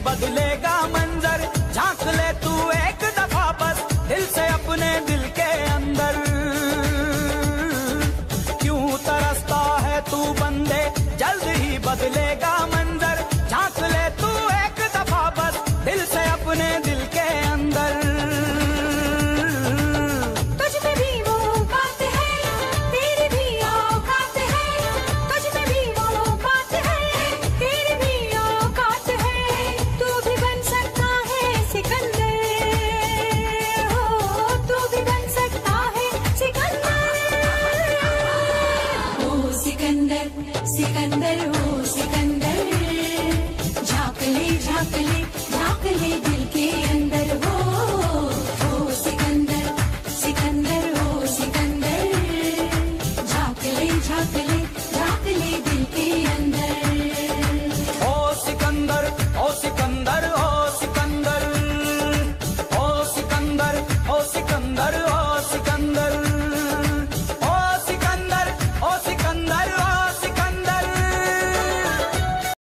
बदलेगा मंजर। झांक ले तू एक दफा बस दिल से अपने दिल के अंदर। क्यों तरसता है तू बंदे, जल्द ही बदलेगा मंजर। झांक ले तू एक दफा बस दिल से अपने दिल के अंदर। सिकंदर ओ सिकंदर, झांक ले